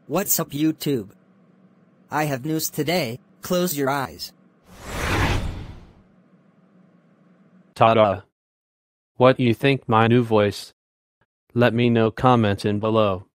What's up, YouTube? I have news today. Close your eyes. Ta-da! What you think my new voice? Let me know commenting below.